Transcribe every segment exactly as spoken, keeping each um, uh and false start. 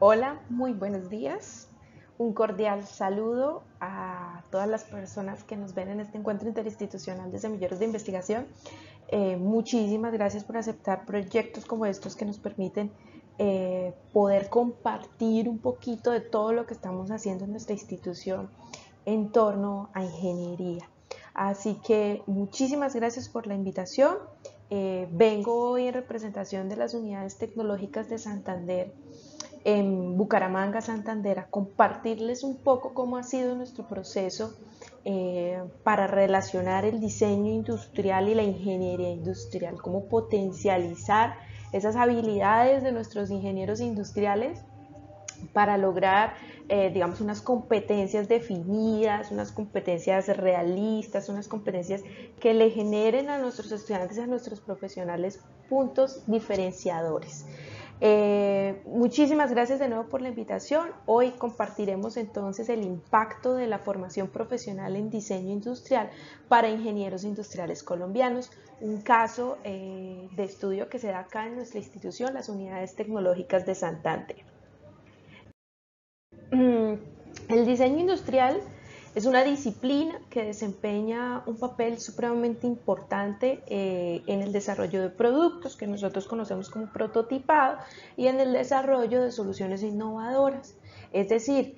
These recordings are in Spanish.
Hola, muy buenos días. Un cordial saludo a todas las personas que nos ven en este encuentro interinstitucional de semilleros de investigación. Eh, muchísimas gracias por aceptar proyectos como estos que nos permiten eh, poder compartir un poquito de todo lo que estamos haciendo en nuestra institución en torno a ingeniería. Así que muchísimas gracias por la invitación. Eh, vengo hoy en representación de las unidades tecnológicas de Santander en Bucaramanga, Santander, a compartirles un poco cómo ha sido nuestro proceso eh, para relacionar el diseño industrial y la ingeniería industrial, cómo potencializar esas habilidades de nuestros ingenieros industriales para lograr, eh, digamos, unas competencias definidas, unas competencias realistas, unas competencias que le generen a nuestros estudiantes y a nuestros profesionales puntos diferenciadores. Eh, muchísimas gracias de nuevo por la invitación. Hoy compartiremos entonces el impacto de la formación profesional en diseño industrial para ingenieros industriales colombianos, un caso eh, de estudio que se da acá en nuestra institución, las unidades tecnológicas de Santander. El diseño industrial es una disciplina que desempeña un papel supremamente importante eh, en el desarrollo de productos que nosotros conocemos como prototipado y en el desarrollo de soluciones innovadoras. Es decir,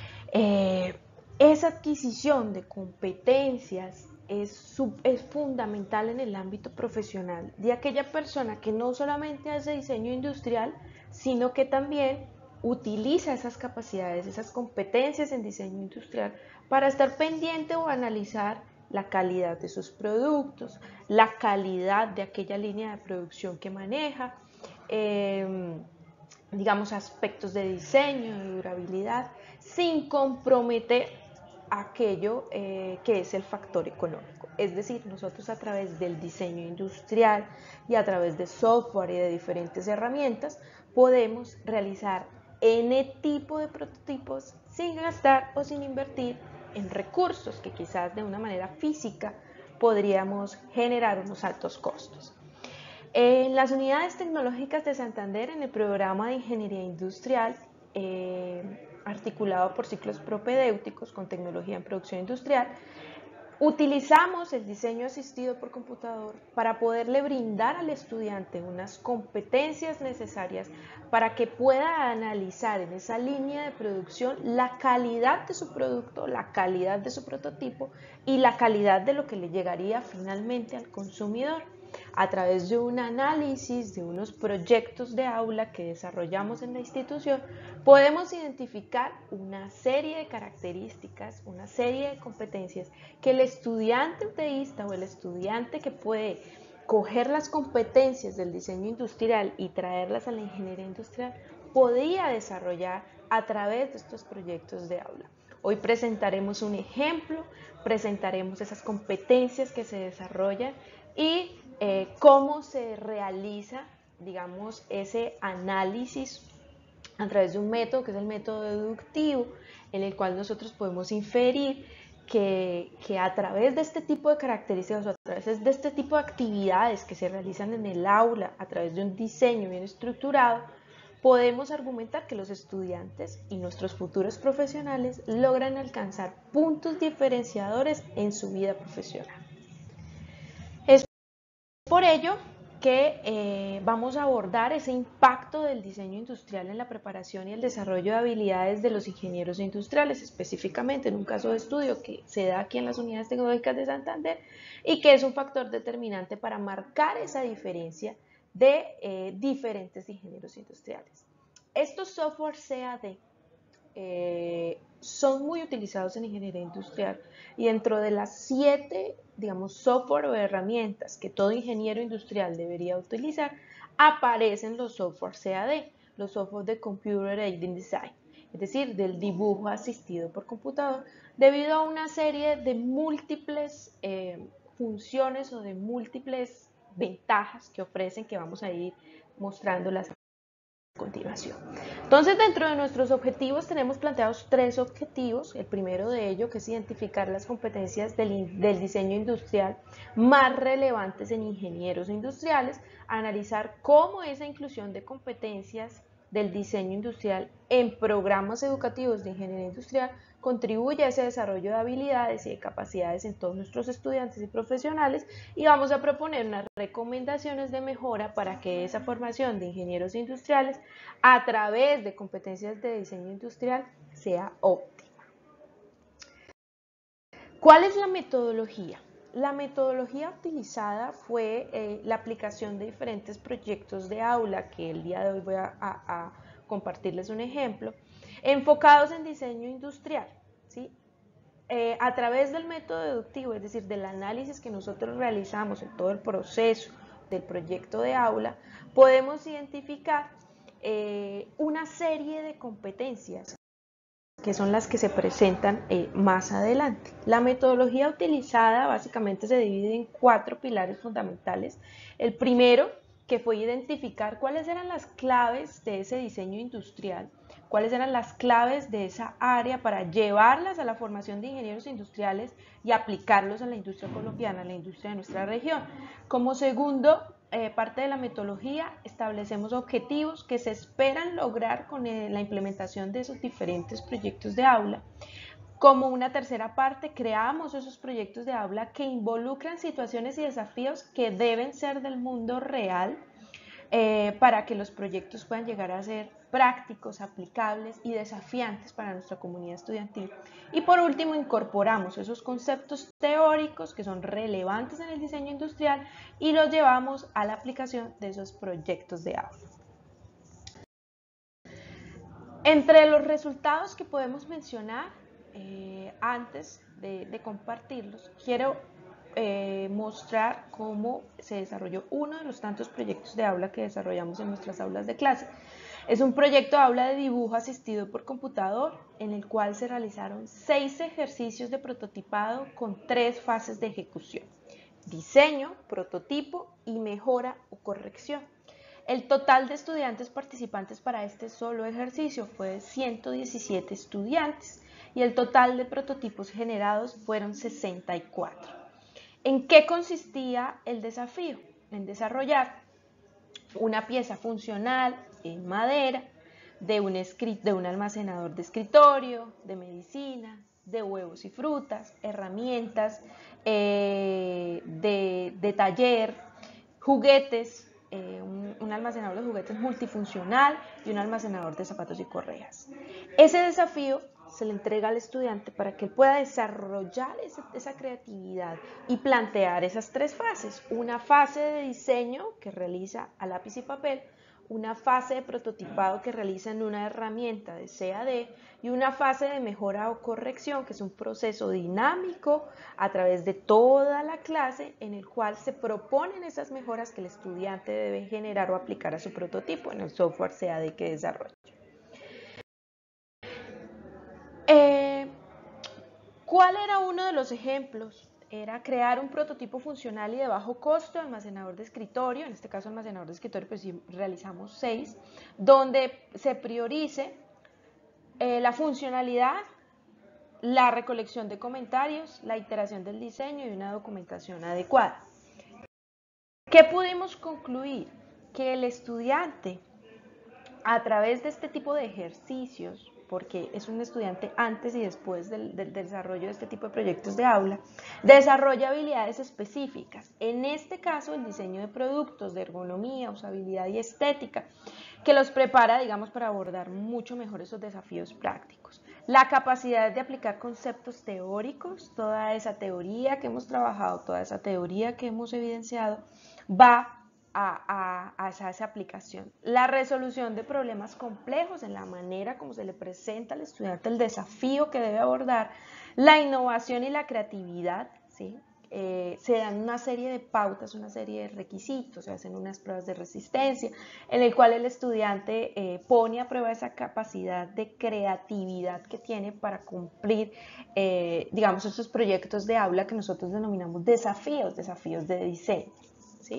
eh, esa adquisición de competencias es, sub, es fundamental en el ámbito profesional de aquella persona que no solamente hace diseño industrial, sino que también utiliza esas capacidades, esas competencias en diseño industrial para estar pendiente o analizar la calidad de sus productos, la calidad de aquella línea de producción que maneja, eh, digamos, aspectos de diseño, de durabilidad, sin comprometer aquello eh, que es el factor económico. Es decir, nosotros a través del diseño industrial y a través de software y de diferentes herramientas podemos realizar N tipo de prototipos sin gastar o sin invertir en recursos que quizás de una manera física podríamos generar unos altos costos. En las unidades tecnológicas de Santander, en el programa de Ingeniería Industrial, eh, articulado por ciclos propedéuticos con tecnología en producción industrial, utilizamos el diseño asistido por computador para poderle brindar al estudiante unas competencias necesarias para que pueda analizar en esa línea de producción la calidad de su producto, la calidad de su prototipo y la calidad de lo que le llegaría finalmente al consumidor. A través de un análisis de unos proyectos de aula que desarrollamos en la institución, podemos identificar una serie de características, una serie de competencias que el estudiante UTEísta o el estudiante que puede coger las competencias del diseño industrial y traerlas a la ingeniería industrial podría desarrollar a través de estos proyectos de aula. Hoy presentaremos un ejemplo, presentaremos esas competencias que se desarrollan y eh, cómo se realiza, digamos, ese análisis a través de un método que es el método deductivo, en el cual nosotros podemos inferir que, que a través de este tipo de características o a través de este tipo de actividades que se realizan en el aula, a través de un diseño bien estructurado, podemos argumentar que los estudiantes y nuestros futuros profesionales logran alcanzar puntos diferenciadores en su vida profesional. Es por ello que eh, vamos a abordar ese impacto del diseño industrial en la preparación y el desarrollo de habilidades de los ingenieros industriales, específicamente en un caso de estudio que se da aquí en las unidades tecnológicas de Santander y que es un factor determinante para marcar esa diferencia de eh, diferentes ingenieros industriales. Estos software C A D eh, son muy utilizados en ingeniería industrial y dentro de las siete, digamos, software o herramientas que todo ingeniero industrial debería utilizar, aparecen los software C A D, los software de Computer Aided Design, es decir, del dibujo asistido por computador, debido a una serie de múltiples eh, funciones o de múltiples ventajas que ofrecen, que vamos a ir mostrándolas a continuación. Entonces, dentro de nuestros objetivos tenemos planteados tres objetivos. El primero de ello, que es identificar las competencias del, del diseño industrial más relevantes en ingenieros industriales, analizar cómo esa inclusión de competencias del diseño industrial en programas educativos de ingeniería industrial contribuye a ese desarrollo de habilidades y de capacidades en todos nuestros estudiantes y profesionales, y vamos a proponer unas recomendaciones de mejora para que esa formación de ingenieros industriales a través de competencias de diseño industrial sea óptima. ¿Cuál es la metodología? La metodología utilizada fue eh, la aplicación de diferentes proyectos de aula, que el día de hoy voy a, a, a compartirles un ejemplo, enfocados en diseño industrial, ¿sí? Eh, a través del método deductivo, es decir, del análisis que nosotros realizamos en todo el proceso del proyecto de aula, podemos identificar eh, una serie de competencias que son las que se presentan eh, más adelante. La metodología utilizada básicamente se divide en cuatro pilares fundamentales. El primero, que fue identificar cuáles eran las claves de ese diseño industrial, cuáles eran las claves de esa área para llevarlas a la formación de ingenieros industriales y aplicarlos a la industria colombiana, a la industria de nuestra región. Como segundo, eh, parte de la metodología, establecemos objetivos que se esperan lograr con eh, la implementación de esos diferentes proyectos de aula. Como una tercera parte, creamos esos proyectos de aula que involucran situaciones y desafíos que deben ser del mundo real, eh, para que los proyectos puedan llegar a ser prácticos, aplicables y desafiantes para nuestra comunidad estudiantil. Y por último, incorporamos esos conceptos teóricos que son relevantes en el diseño industrial y los llevamos a la aplicación de esos proyectos de aula. Entre los resultados que podemos mencionar, eh, antes de, de compartirlos, quiero eh, mostrar cómo se desarrolló uno de los tantos proyectos de aula que desarrollamos en nuestras aulas de clase. Es un proyecto de aula de dibujo asistido por computador, en el cual se realizaron seis ejercicios de prototipado con tres fases de ejecución: diseño, prototipo y mejora o corrección. El total de estudiantes participantes para este solo ejercicio fue de ciento diecisiete estudiantes y el total de prototipos generados fueron sesenta y cuatro. ¿En qué consistía el desafío? En desarrollar una pieza funcional en madera de un, de un almacenador de escritorio, de medicina, de huevos y frutas, herramientas eh, de, de taller, juguetes, eh, un, un almacenador de juguetes multifuncional y un almacenador de zapatos y correas. Ese desafío se le entrega al estudiante para que él pueda desarrollar esa, esa creatividad y plantear esas tres fases: una fase de diseño que realiza a lápiz y papel, una fase de prototipado que realiza en una herramienta de C A D y una fase de mejora o corrección, que es un proceso dinámico a través de toda la clase en el cual se proponen esas mejoras que el estudiante debe generar o aplicar a su prototipo en el software C A D que desarrolla. Eh, ¿Cuál era uno de los ejemplos? Era crear un prototipo funcional y de bajo costo, almacenador de escritorio. En este caso, almacenador de escritorio, pues sí, realizamos seis, donde se priorice eh, la funcionalidad, la recolección de comentarios, la iteración del diseño y una documentación adecuada. ¿Qué pudimos concluir? Que el estudiante, a través de este tipo de ejercicios, porque es un estudiante antes y después del, del, desarrollo de este tipo de proyectos de aula, desarrolla habilidades específicas, en este caso el diseño de productos, de ergonomía, usabilidad y estética, que los prepara, digamos, para abordar mucho mejor esos desafíos prácticos. La capacidad de aplicar conceptos teóricos, toda esa teoría que hemos trabajado, toda esa teoría que hemos evidenciado, va A, a, a esa aplicación. La resolución de problemas complejos en la manera como se le presenta al estudiante el desafío que debe abordar, la innovación y la creatividad, ¿sí? Eh, se dan una serie de pautas, una serie de requisitos, se hacen unas pruebas de resistencia en el cual el estudiante eh, pone a prueba esa capacidad de creatividad que tiene para cumplir, eh, digamos, esos proyectos de aula que nosotros denominamos desafíos, desafíos de diseño, ¿sí?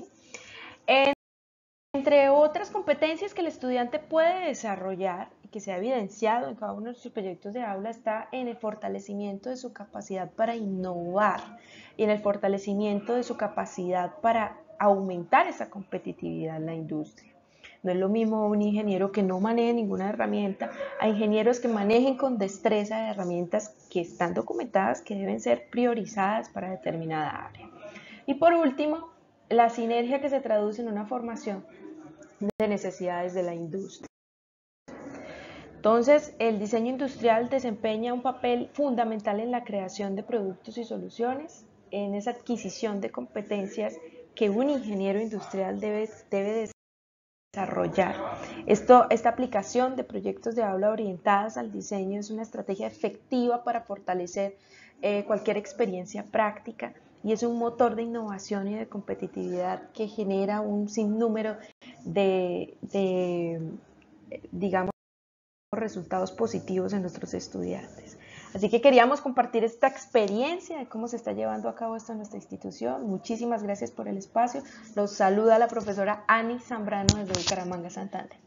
Entre otras competencias que el estudiante puede desarrollar y que se ha evidenciado en cada uno de sus proyectos de aula está en el fortalecimiento de su capacidad para innovar y en el fortalecimiento de su capacidad para aumentar esa competitividad en la industria. No es lo mismo un ingeniero que no maneje ninguna herramienta a ingenieros que manejen con destreza herramientas que están documentadas, que deben ser priorizadas para determinada área. Y por último, la sinergia que se traduce en una formación de necesidades de la industria. Entonces, el diseño industrial desempeña un papel fundamental en la creación de productos y soluciones, en esa adquisición de competencias que un ingeniero industrial debe, debe desarrollar. Esto, esta aplicación de proyectos de aula orientadas al diseño es una estrategia efectiva para fortalecer eh, cualquier experiencia práctica y es un motor de innovación y de competitividad que genera un sinnúmero de, de digamos, resultados positivos en nuestros estudiantes. Así que queríamos compartir esta experiencia de cómo se está llevando a cabo esto en nuestra institución. Muchísimas gracias por el espacio. Los saluda la profesora Ani Zambrano desde Bucaramanga, Santander.